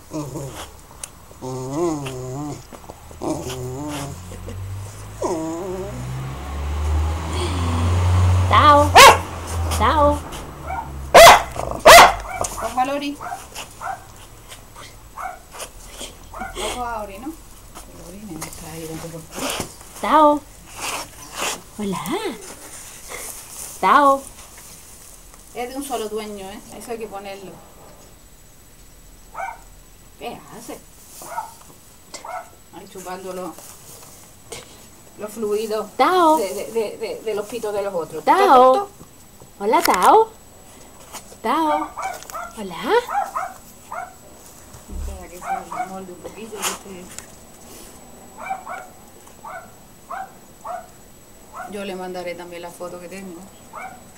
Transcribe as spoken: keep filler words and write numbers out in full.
Tao. Tao. Ojo al Ori. Ojo a Ori, ¿no? El Ori me está ahí dentro por fuera. Tao. Hola. Tao. Es de un solo dueño, ¿eh? Eso hay que ponerlo. ¿Qué hace? Ahí chupando los, los fluidos Tao. de, de, de, de, de los pitos de los otros. Tao. ¿Todo, todo? Hola, Tao. Tao. Hola. Espera que se molde un poquito. ¿Viste? Yo le mandaré también la foto que tengo.